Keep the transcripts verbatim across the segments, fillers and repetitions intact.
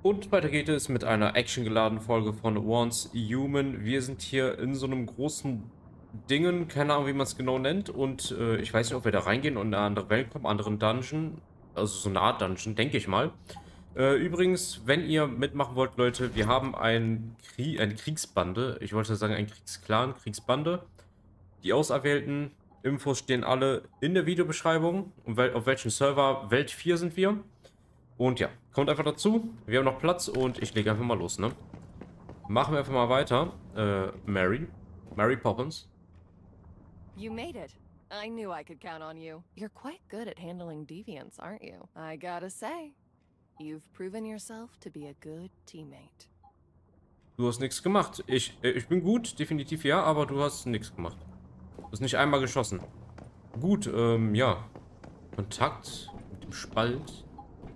Und weiter geht es mit einer actiongeladenen Folge von Once Human. Wir sind hier in so einem großen Dingen, keine Ahnung, wie man es genau nennt. Und äh, ich weiß nicht, ob wir da reingehen und in eine andere Welt kommen, anderen Dungeon. Also so eine Art Dungeon, denke ich mal. Äh, übrigens, wenn ihr mitmachen wollt, Leute, wir haben ein Krie eine Kriegsbande. Ich wollte sagen, ein Kriegsclan, Kriegsbande. Die auserwählten Infos stehen alle in der Videobeschreibung. Und wel auf welchem Server? Welt vier sind wir. Und ja, kommt einfach dazu. Wir haben noch Platz und ich lege einfach mal los, ne? Machen wir einfach mal weiter. Äh, Mary. Mary Poppins. You made it. I knew I could count on you. You're quite good at handling deviants, aren't you? I gotta say, you've proven yourself to be a good teammate. Du hast nichts gemacht. Ich, äh, ich bin gut, definitiv ja, aber du hast nichts gemacht. Du hast nicht einmal geschossen. Gut, ähm, ja. Kontakt mit dem Spalt.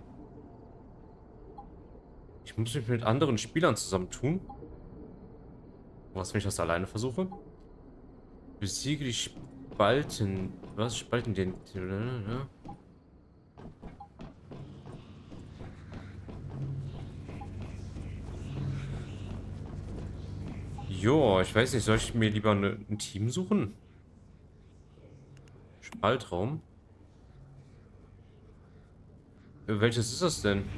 Ich muss mich mit anderen Spielern zusammentun. Was, wenn ich das alleine versuche? Besiege die Spalten. Was? Spalten den... Ja. Jo, ich weiß nicht, soll ich mir lieber eine, ein Team suchen? Spaltraum. Welches ist das denn?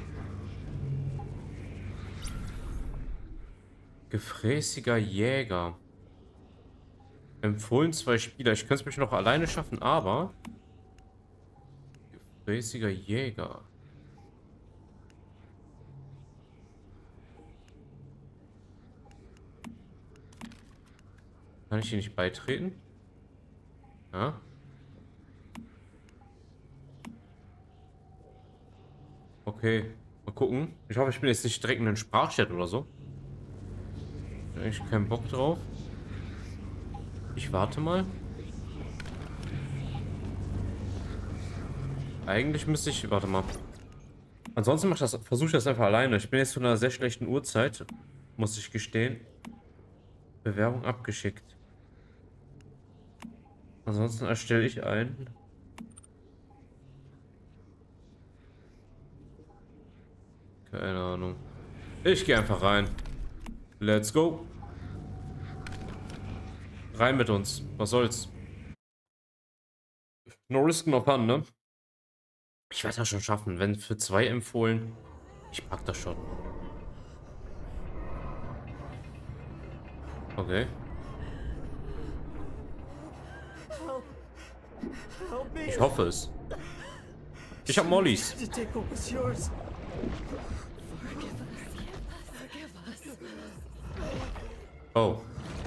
Gefräßiger Jäger. Empfohlen zwei Spieler. Ich könnte es mich noch alleine schaffen, aber... Gefräßiger Jäger. Kann ich hier nicht beitreten? Ja. Okay. Mal gucken. Ich hoffe, ich bin jetzt nicht direkt in den Sprachchat oder so. Ich habe eigentlich keinen Bock drauf. Ich warte mal. Eigentlich müsste ich... Warte mal. Ansonsten mach das, versuche ich das einfach alleine. Ich bin jetzt zu einer sehr schlechten Uhrzeit. Muss ich gestehen. Bewerbung abgeschickt. Ansonsten erstelle ich einen. Keine Ahnung. Ich gehe einfach rein. Let's go. Rein mit uns. Was soll's? No risk, no fun, ne? Ich werde das schon schaffen. Wenn für zwei empfohlen. Ich pack das schon. Okay. Ich hoffe es. Ich hab Mollys. Oh.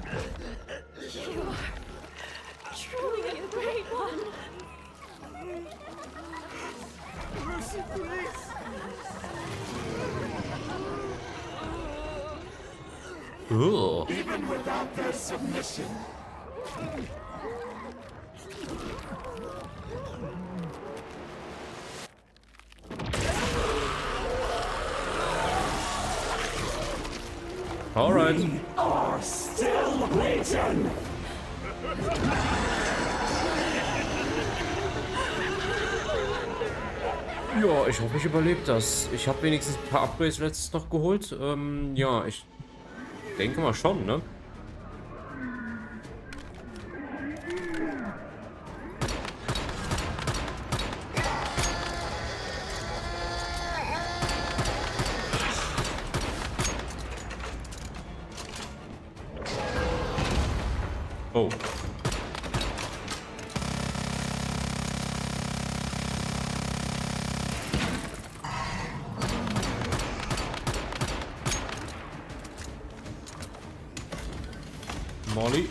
Truly a great one. Mercy, please. Oh. Even without their submission. All right. We are still waiting. Ja, ich hoffe, ich überlebe das. Ich habe wenigstens ein paar Upgrades letztes noch geholt. Ähm, ja, ich denke mal schon, ne? Oh. Molly.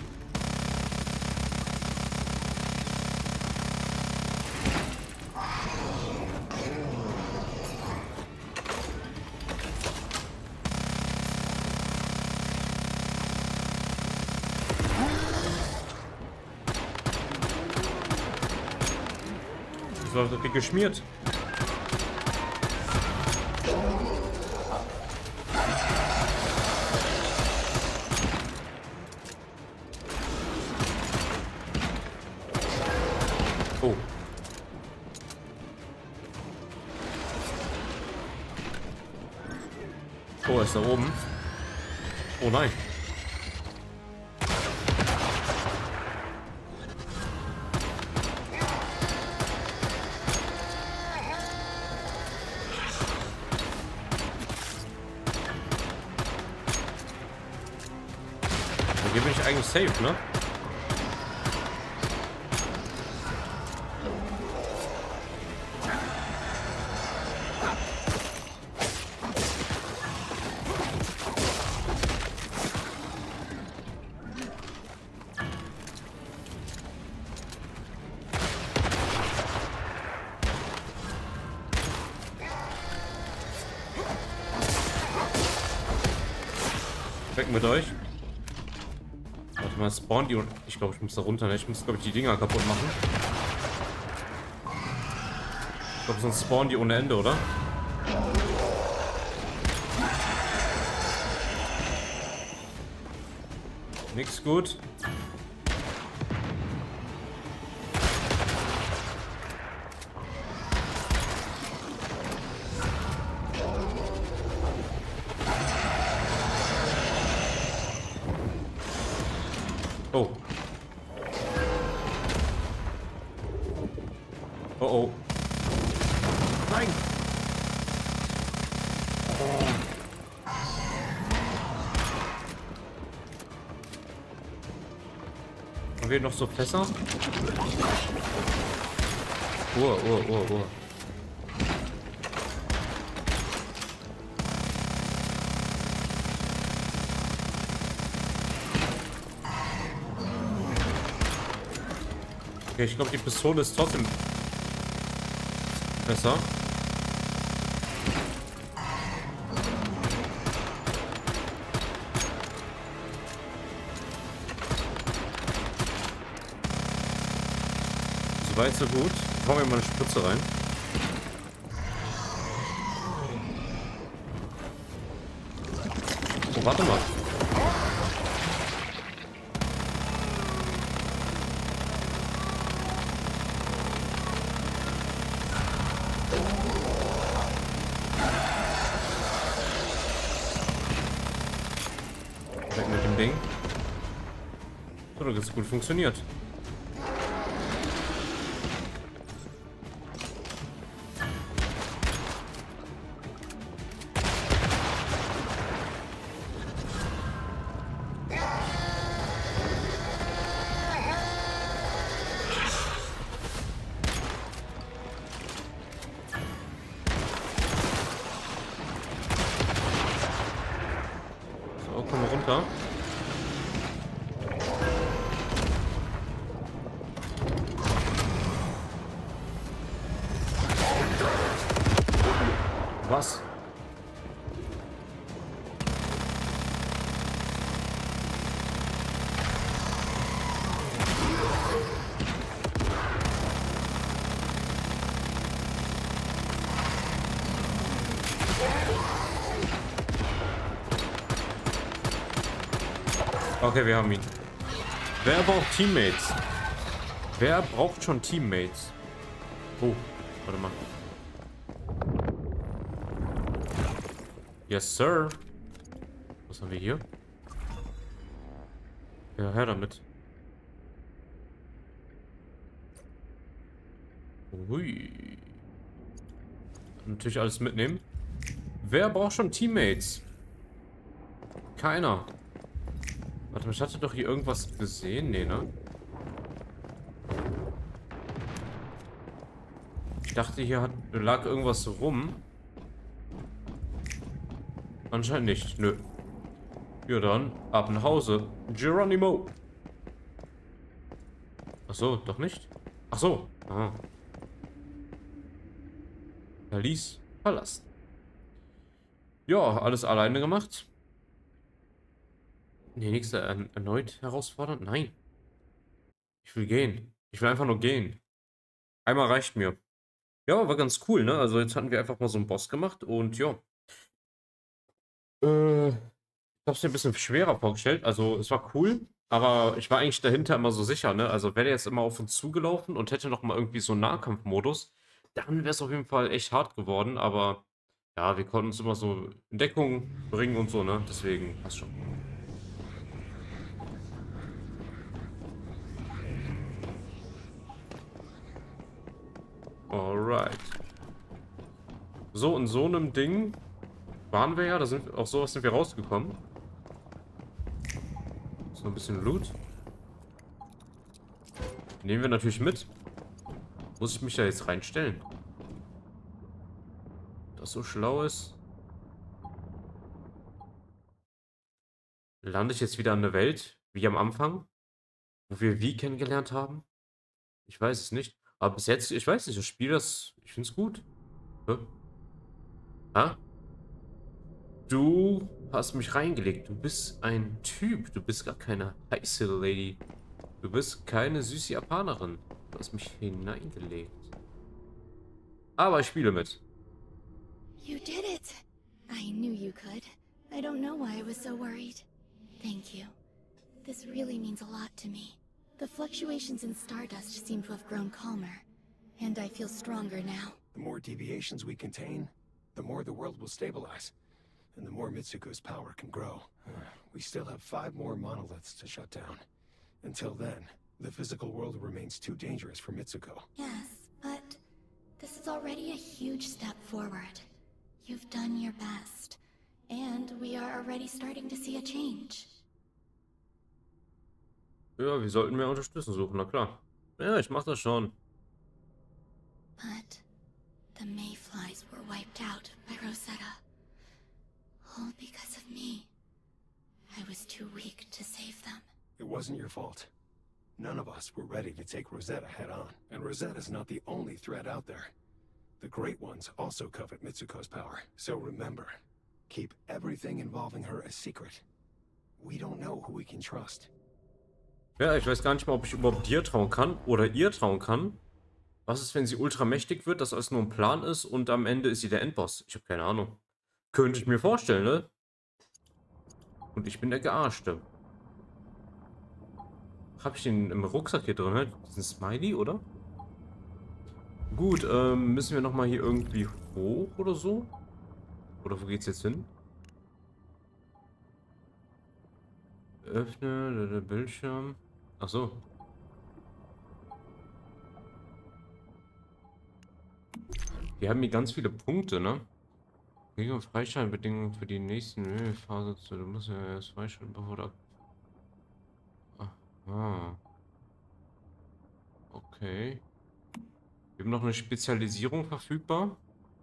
So wird die geschmiert. Oh. Oh, er ist da oben. Oh nein. Hier bin ich eigentlich safe, ne? Weg mit euch. Warte mal, spawn die und ich glaube, ich muss da runter, ne? Ich muss, glaube ich, die Dinger kaputt machen. Ich glaube, sonst spawnen die ohne Ende, oder? Nix gut. Oh. Oh oh. Nein. Oh. Haben wir noch so Fässer? Uhr, Uhr, Uhr, Uhr. Okay, ich glaube, die Pistole ist trotzdem besser. So weit, so gut. Machen wir mal eine Spritze rein. Oh, warte mal. Weg mit dem Ding. So, das hat gut funktioniert. So, komm mal runter. Was? Okay, wir haben ihn. Wer braucht Teammates? Wer braucht schon Teammates? Oh, warte mal. Yes, sir. Was haben wir hier? Ja, her damit. Ui. Natürlich alles mitnehmen. Wer braucht schon Teammates? Keiner. Warte mal, ich hatte doch hier irgendwas gesehen. Nee, ne? Ich dachte, hier hat, lag irgendwas rum. Anscheinend nicht. Nö. Ja, dann ab nach Hause. Geronimo. Ach so, doch nicht? Ach so. Aha. Verließ. Verlassen. Ja, alles alleine gemacht. Nee, nächste er erneut herausfordern? Nein. Ich will gehen. Ich will einfach nur gehen. Einmal reicht mir. Ja, war ganz cool, ne? Also jetzt hatten wir einfach mal so einen Boss gemacht und ja. Äh, ich hab's mir ein bisschen schwerer vorgestellt. Also es war cool, aber ich war eigentlich dahinter immer so sicher, ne? Also wäre der jetzt immer auf uns zugelaufen und hätte noch mal irgendwie so einen Nahkampfmodus, dann wäre es auf jeden Fall echt hart geworden, aber Ja, wir konnten uns immer so in Deckung bringen und so, ne? Deswegen passt schon. Alright. So, in so einem Ding waren wir ja. Da sind auf sowas sind wir rausgekommen. So ein bisschen Loot. Nehmen wir natürlich mit. Muss ich mich da jetzt reinstellen? Das so schlau ist. Lande ich jetzt wieder an der Welt, wie am Anfang, wo wir wie kennengelernt haben? Ich weiß es nicht. Aber bis jetzt, ich weiß nicht, das Spiel, das, ich finde es gut. Hä? Ha? Du hast mich reingelegt. Du bist ein Typ. Du bist gar keine heiße Lady. Du bist keine süße Japanerin. Du hast mich hineingelegt. Aber ich spiele mit. You did it! I knew you could. I don't know why I was so worried. Thank you. This really means a lot to me. The fluctuations in Stardust seem to have grown calmer, and I feel stronger now. The more deviations we contain, the more the world will stabilize, and the more Mitsuko's power can grow. We still have five more monoliths to shut down. Until then, the physical world remains too dangerous for Mitsuko. Yes, but this is already a huge step forward. You've done your best, and we are already starting to see a change. Ja, wir sollten mehr Unterstützung suchen, na klar. Ja, ich mach das schon. But the Mayflies were wiped out by Rosetta. All because of me. I was too weak to save them. It wasn't your fault. None of us were ready to take Rosetta head on, and Rosetta's not the only threat out there. The Great Ones also covet Mitsuko's power, so remember, keep everything involving her a secret. We don't know who we can trust. Ja, ich weiß gar nicht mal, ob ich überhaupt dir trauen kann oder ihr trauen kann. Was ist, wenn sie ultra mächtig wird, dass alles nur ein Plan ist und am Ende ist sie der Endboss? Ich habe keine Ahnung. Könnte ich mir vorstellen, ne? Und ich bin der Gearschte. Habe ich den im Rucksack hier drin, ne? Diesen Smiley, oder? Gut, ähm, müssen wir nochmal hier irgendwie hoch oder so? Oder wo geht's jetzt hin? Öffne der Bildschirm. Ach so. Wir haben hier ganz viele Punkte, ne? Gegen Freischaltbedingungen für die nächsten Phase zu. Du musst ja erst freischalten, bevor du. Aha. Okay. Wir haben noch eine Spezialisierung verfügbar.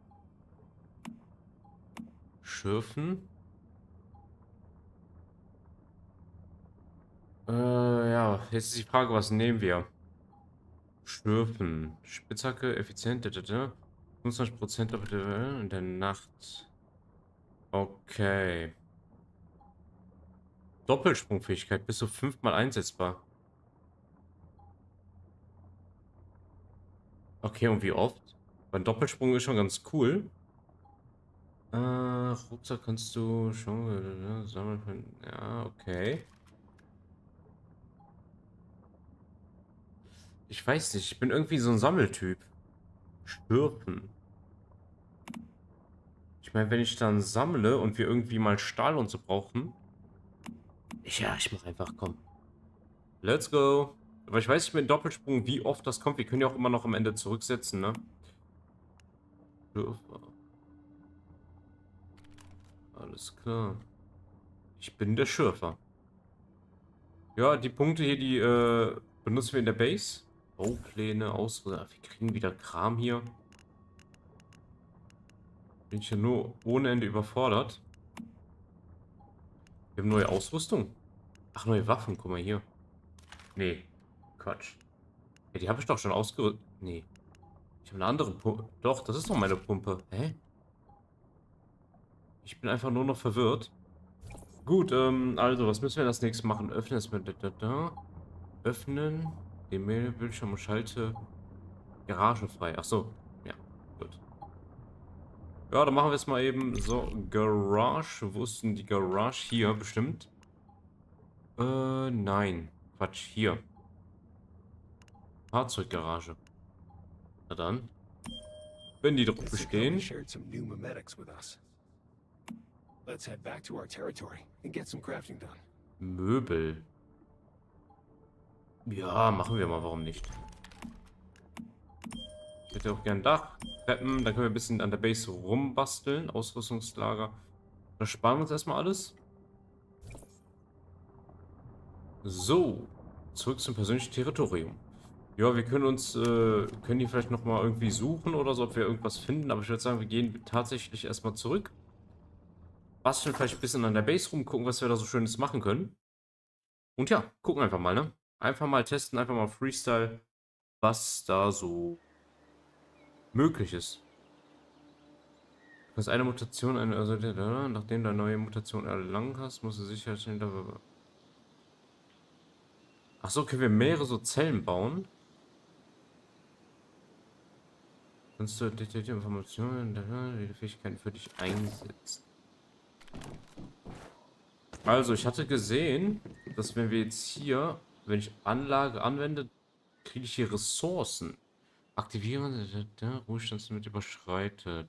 Schürfen. Äh, ja, jetzt ist die Frage, was nehmen wir? Schürfen. Spitzhacke, effizient, fünfundzwanzig Prozent in der Nacht. Okay. Doppelsprungfähigkeit, bis zu fünfmal einsetzbar. Okay, und wie oft? Beim Doppelsprung ist schon ganz cool. Äh, Rucksack kannst du schon sammeln. Ja, okay. Ich weiß nicht, ich bin irgendwie so ein Sammeltyp. Schürfen. Ich meine, wenn ich dann sammle und wir irgendwie mal Stahl und so brauchen. Ja, ich mach einfach, komm. Let's go. Aber ich weiß nicht mit dem Doppelsprung, wie oft das kommt. Wir können ja auch immer noch am Ende zurücksetzen, ne? Schürfer. Alles klar. Ich bin der Schürfer. Ja, die Punkte hier, die äh, benutzen wir in der Base. Baupläne, Ausrüstung. Wir kriegen wieder Kram hier. Bin ich ja nur ohne Ende überfordert. Wir haben neue Ausrüstung. Ach, neue Waffen. Guck mal hier. Nee. Quatsch. Ja, die habe ich doch schon ausgerüstet. Nee. Ich habe eine andere Pumpe. Doch, das ist doch meine Pumpe. Hä? Ich bin einfach nur noch verwirrt. Gut, ähm, also, was müssen wir das nächste machen? Öffnen es mit da, da. Öffnen. Den Mailbildschirm und schalte Garage frei. Ach so. Ja, gut. Ja, dann machen wir es mal eben so. Garage. Wo ist denn die Garage? Hier, bestimmt. Äh, nein. Quatsch, hier. Fahrzeuggarage. Na dann. wenn die drauf It's as though he bestehen. shared some new memetics with us. Let's head back to our territory and get some crafting done. Möbel. Ja, machen wir mal, warum nicht? Ich hätte auch gern Dach, Treppen, dann können wir ein bisschen an der Base rumbasteln. Ausrüstungslager. Da sparen wir uns erstmal alles. So, zurück zum persönlichen Territorium. Ja, wir können uns, äh, können die vielleicht nochmal irgendwie suchen oder so, ob wir irgendwas finden. Aber ich würde sagen, wir gehen tatsächlich erstmal zurück. Basteln vielleicht ein bisschen an der Base rum, gucken, was wir da so Schönes machen können. Und ja, gucken einfach mal, ne? Einfach mal testen, einfach mal Freestyle, was da so möglich ist. Du hast eine Mutation, eine, also, nachdem du eine neue Mutation erlangen hast, musst du sicherstellen, da. Achso, können wir mehrere so Zellen bauen? Kannst du detaillierte Informationen, die Fähigkeiten für dich einsetzen. Also, ich hatte gesehen, dass wenn wir jetzt hier, wenn ich Anlage anwende, kriege ich hier Ressourcen. Aktivieren, der Ruhestandslimit überschreitet.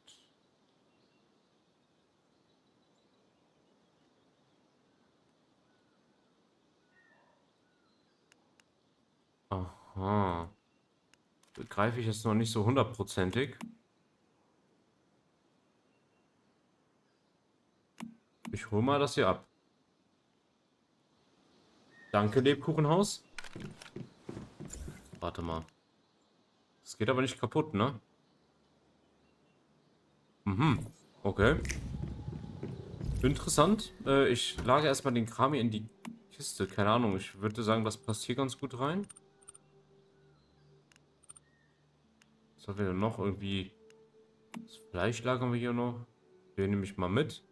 Aha. Begreife ich jetzt noch nicht so hundertprozentig. Ich hole mal das hier ab. Danke, Lebkuchenhaus. Warte mal. Das geht aber nicht kaputt, ne? Mhm. Okay. Interessant. Äh, ich lage erstmal den Kram hier in die Kiste. Keine Ahnung. Ich würde sagen, das passt hier ganz gut rein. Was haben wir denn noch? Irgendwie. Das Fleisch lagern wir hier noch. Den nehme ich mal mit.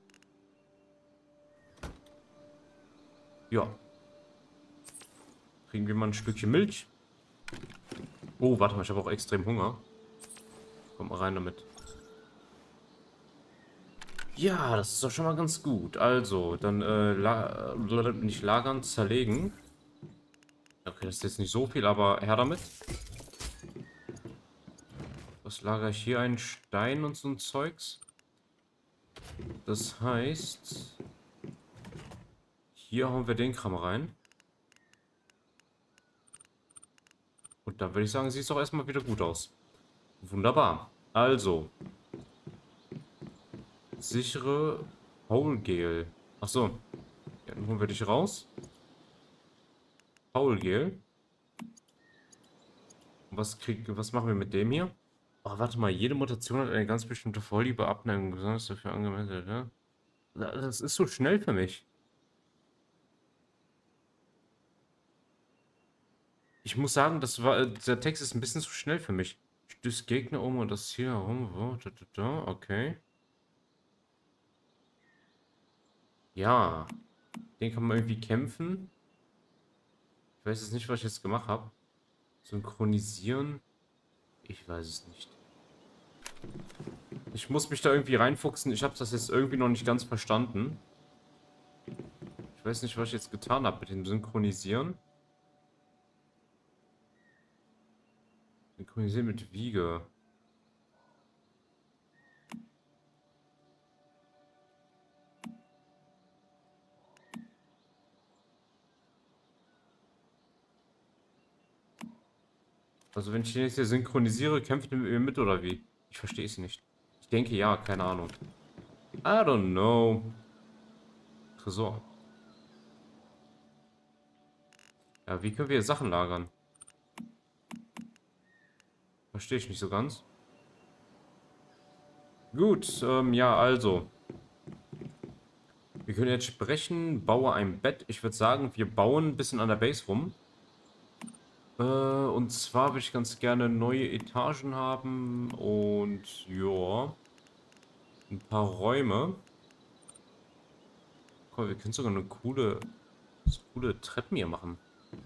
Ja. Kriegen wir mal ein Stückchen Milch. Oh, warte mal, ich habe auch extrem Hunger. Komm mal rein damit. Ja, das ist doch schon mal ganz gut. Also, dann äh, la nicht lagern, zerlegen. Okay, das ist jetzt nicht so viel, aber her damit. Was lagere ich hier? Einen Stein und so ein Zeugs. Das heißt, hier hauen wir den Kram rein. Und dann würde ich sagen, sieht es doch erstmal wieder gut aus. Wunderbar. Also. Sichere Paulgel. Achso. Ja, dann holen wir dich raus. Paulgel. Was krieg, was machen wir mit dem hier? Oh, warte mal. Jede Mutation hat eine ganz bestimmte Vorliebe, Abneigung, besonders dafür angemeldet, ne? Das ist so schnell für mich. Ich muss sagen, das war, der Text ist ein bisschen zu schnell für mich. Stößt Gegner um und das hier herum. Wo, da, da, da, okay. Ja. Den kann man irgendwie kämpfen. Ich weiß jetzt nicht, was ich jetzt gemacht habe. Synchronisieren. Ich weiß es nicht. Ich muss mich da irgendwie reinfuchsen. Ich habe das jetzt irgendwie noch nicht ganz verstanden. Ich weiß nicht, was ich jetzt getan habe mit dem Synchronisieren. Synchronisieren mit Wiege. Also wenn ich den jetzt hier synchronisiere, kämpft er mit mir mit oder wie? Ich verstehe es nicht. Ich denke ja, keine Ahnung. I don't know. Tresor. Ja, wie können wir hier Sachen lagern? Verstehe ich nicht so ganz. Gut, ähm, ja, also. Wir können jetzt sprechen. Baue ein Bett. Ich würde sagen, wir bauen ein bisschen an der Base rum. Äh, und zwar würde ich ganz gerne neue Etagen haben und ja, ein paar Räume. Komm, wir können sogar eine coole, coole Treppen hier machen.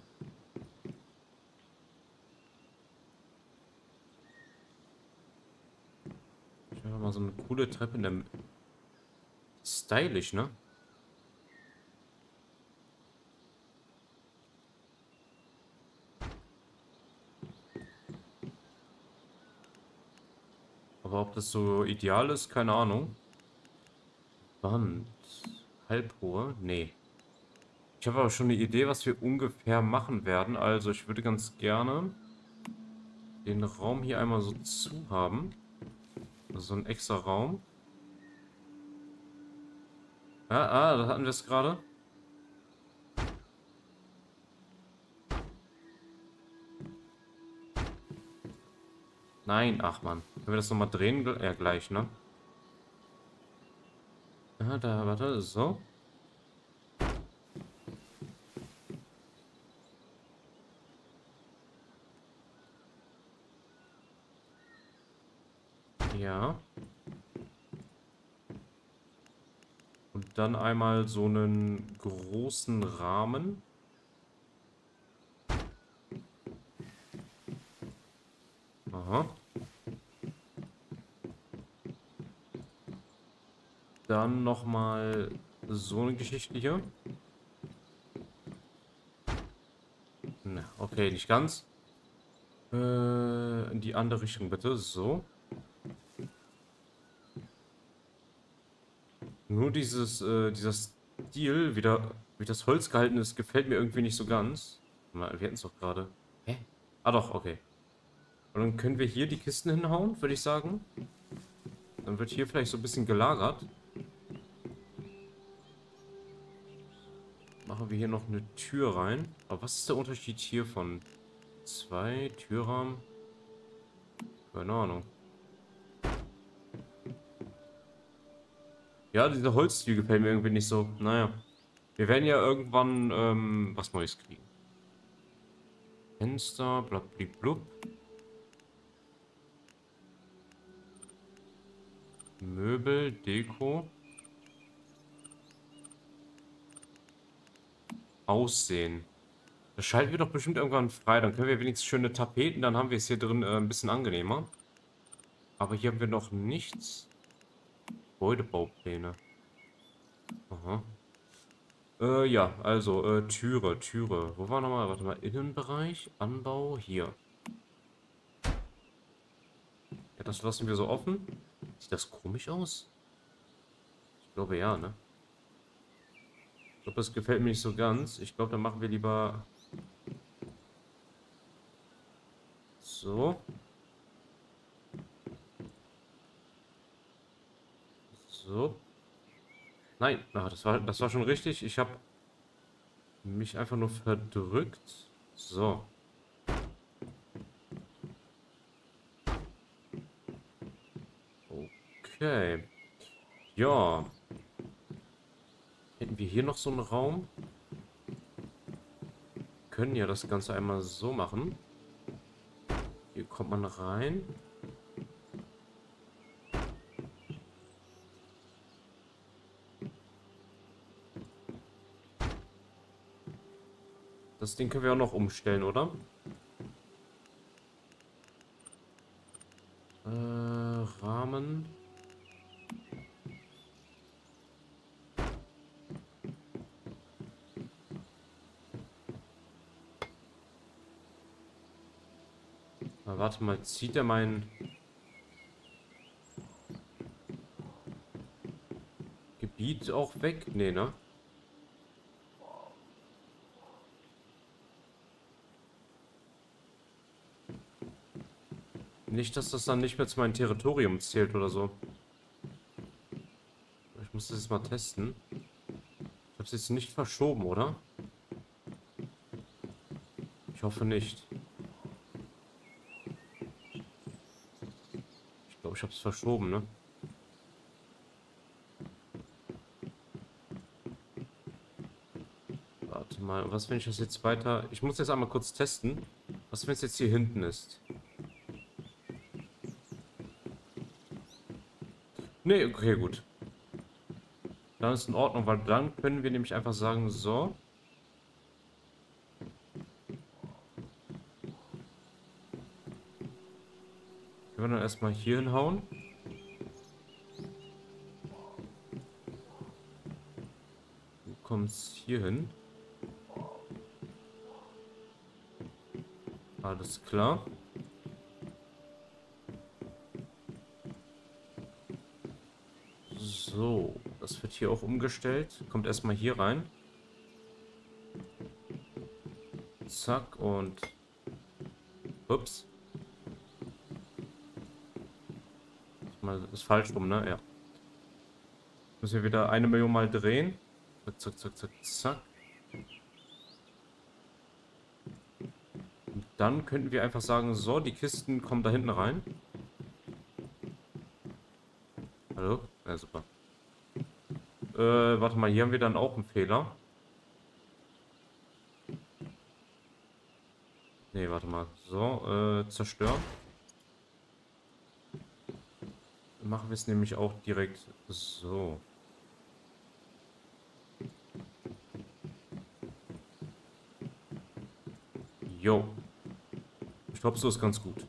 Ich will mal so eine coole Treppe in der M stylisch, ne? das so ideal ist, keine Ahnung. Wand. Halbhohe? Nee. Ich habe aber schon eine Idee, was wir ungefähr machen werden. Also ich würde ganz gerne den Raum hier einmal so zu haben. Also so ein extra Raum. Ah, ah, da hatten wir es gerade. Nein, ach man. Können wir das nochmal drehen? Ja, gleich, ne? Ah, da, warte, so. Ja. Und dann einmal so einen großen Rahmen. Aha. Dann nochmal so eine Geschichte hier. Ne, okay, nicht ganz. Äh, in die andere Richtung bitte. So. Nur dieses, äh, dieser Stil, wie, da, wie das Holz gehalten ist, gefällt mir irgendwie nicht so ganz. Wir hatten es doch gerade. Hä? Ah doch, okay. Und dann können wir hier die Kisten hinhauen, würde ich sagen. Dann wird hier vielleicht so ein bisschen gelagert. Machen wir hier noch eine Tür rein. Aber was ist der Unterschied hier von zwei Türrahmen? Keine Ahnung. Ja, dieser Holzstil gefällt mir irgendwie nicht so. Naja. Wir werden ja irgendwann ähm, was Neues kriegen. Fenster, blablablub. Möbel, Deko. Aussehen. Das schalten wir doch bestimmt irgendwann frei. Dann können wir wenigstens schöne Tapeten. Dann haben wir es hier drin äh, ein bisschen angenehmer. Aber hier haben wir noch nichts. Gebäudebaupläne. Aha. Äh, ja, also, äh, Türe, Türe. Wo war nochmal? Warte mal, Innenbereich, Anbau, hier. Ja, das lassen wir so offen. Sieht das komisch aus? Ich glaube ja, ne? Ich glaube, das gefällt mir nicht so ganz. Ich glaube, dann machen wir lieber so. So. Nein, ach, das war, das war schon richtig. Ich habe mich einfach nur verdrückt. So. Okay. Ja. Hätten wir hier noch so einen Raum? Wir können ja das Ganze einmal so machen. Hier kommt man rein. Das Ding können wir auch noch umstellen, oder? Äh, Rahmen. Na, warte mal, zieht er mein Gebiet auch weg? Nee, ne? Nicht, dass das dann nicht mehr zu meinem Territorium zählt oder so. Ich muss das jetzt mal testen. Ich habe es jetzt nicht verschoben, oder? Ich hoffe nicht. Ich glaube, ich habe es verschoben, ne? Warte mal, was, wenn ich das jetzt weiter... Ich muss jetzt einmal kurz testen. Was, wenn es jetzt hier hinten ist? Nee, okay, gut. Dann ist in Ordnung, weil dann können wir nämlich einfach sagen, so. Können wir dann erstmal hier hinhauen. Du kommst hier hin. Alles klar. Das wird hier auch umgestellt. Kommt erstmal hier rein. Zack und... Ups. Mal, ist falsch rum, ne? Ja. Müssen wir wieder eine Million Mal drehen. Zack, zack, zack, zack, zack. Und dann könnten wir einfach sagen, so, die Kisten kommen da hinten rein. Hallo? Ja, super. Äh, warte mal, hier haben wir dann auch einen Fehler. Ne, warte mal. So, äh, zerstören. Dann machen wir es nämlich auch direkt so. Jo. Ich glaube, so ist ganz gut.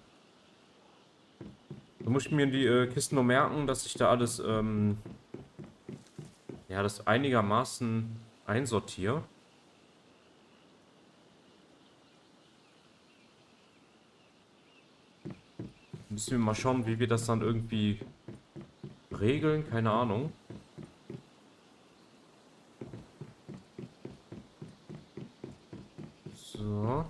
Da muss ich mir in die äh, Kisten nur merken, dass ich da alles, ähm, ja, das einigermaßen einsortiere. Müssen wir mal schauen, wie wir das dann irgendwie regeln. Keine Ahnung. So.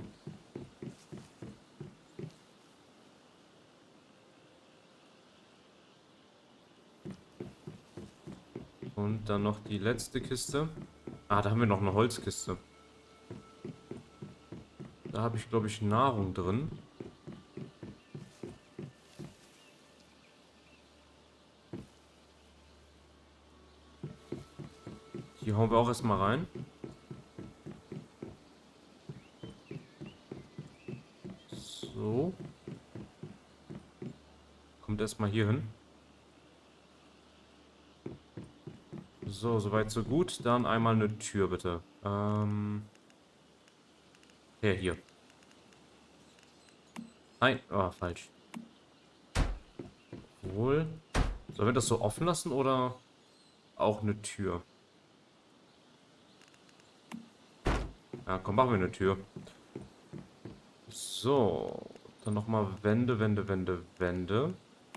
Und dann noch die letzte Kiste. Ah, da haben wir noch eine Holzkiste. Da habe ich, glaube ich, Nahrung drin. Die hauen wir auch erstmal rein. So. Kommt erstmal hier hin. So, soweit so gut. Dann einmal eine Tür, bitte. Ähm. Ja, hier. Nein, oh, falsch. Wohl. Sollen wir das so offen lassen oder auch eine Tür? Ja, komm, machen wir eine Tür. So. Dann nochmal Wände, Wände, Wände, Wände.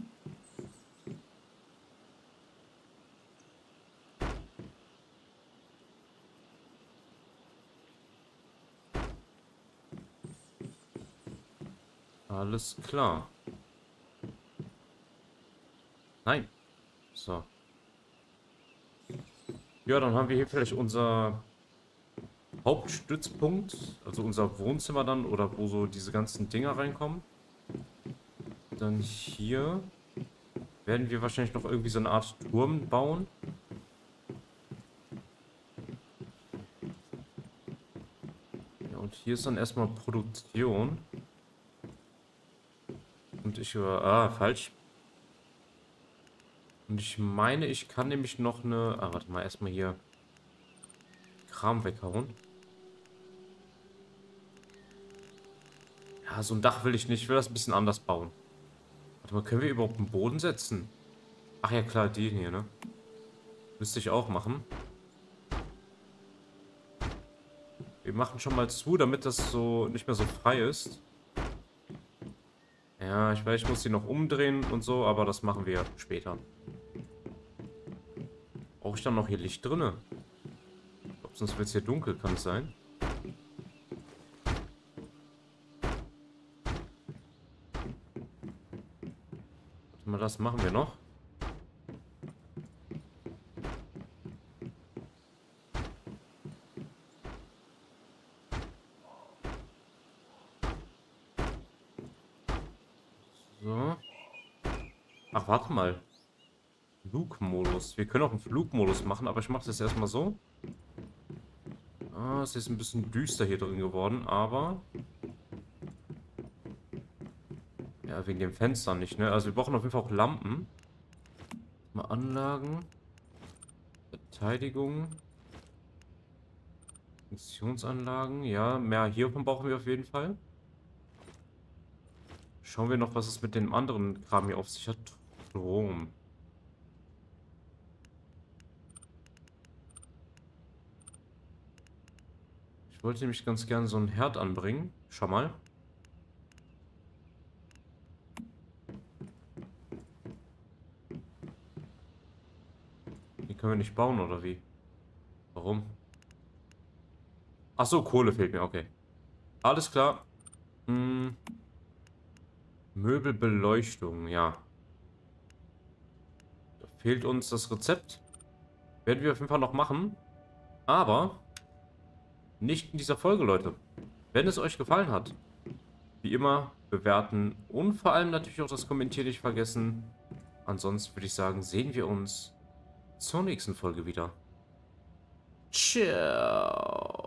Alles klar. Nein. So. Ja, dann haben wir hier vielleicht unser Hauptstützpunkt, also unser Wohnzimmer dann, oder wo so diese ganzen Dinger reinkommen. Dann hier werden wir wahrscheinlich noch irgendwie so eine Art Turm bauen. Ja, und hier ist dann erstmal Produktion. Und ich war... Ah, falsch. Und ich meine, ich kann nämlich noch eine... Ah, warte mal, erstmal hier Kram weghauen. Ja, so ein Dach will ich nicht. Ich will das ein bisschen anders bauen. Warte mal, können wir überhaupt einen Boden setzen? Ach ja, klar, den hier, ne? Müsste ich auch machen. Wir machen schon mal zu, damit das so nicht mehr so frei ist. Ja, ich weiß, ich muss die noch umdrehen und so, aber das machen wir später. Brauche ich dann noch hier Licht drinne? Ich glaube, sonst wird es hier dunkel, kann es sein? Warte mal, das machen wir noch. So. Ach, warte mal. Flugmodus. Wir können auch einen Flugmodus machen, aber ich mache das erstmal so. Ah, es ist ein bisschen düster hier drin geworden, aber... Ja, wegen dem Fenster nicht, ne? Also wir brauchen auf jeden Fall auch Lampen. Mal Anlagen. Verteidigung. Funktionsanlagen. Ja, mehr hiervon brauchen wir auf jeden Fall. Schauen wir noch, was es mit dem anderen Kram hier auf sich hat. Strom. Ich wollte nämlich ganz gern so einen Herd anbringen. Schau mal. Den können wir nicht bauen, oder wie? Warum? Ach so, Kohle fehlt mir, okay. Alles klar. Hm. Möbelbeleuchtung, ja. Da fehlt uns das Rezept. Werden wir auf jeden Fall noch machen. Aber nicht in dieser Folge, Leute. Wenn es euch gefallen hat, wie immer bewerten und vor allem natürlich auch das Kommentieren nicht vergessen. Ansonsten würde ich sagen, sehen wir uns zur nächsten Folge wieder. Ciao.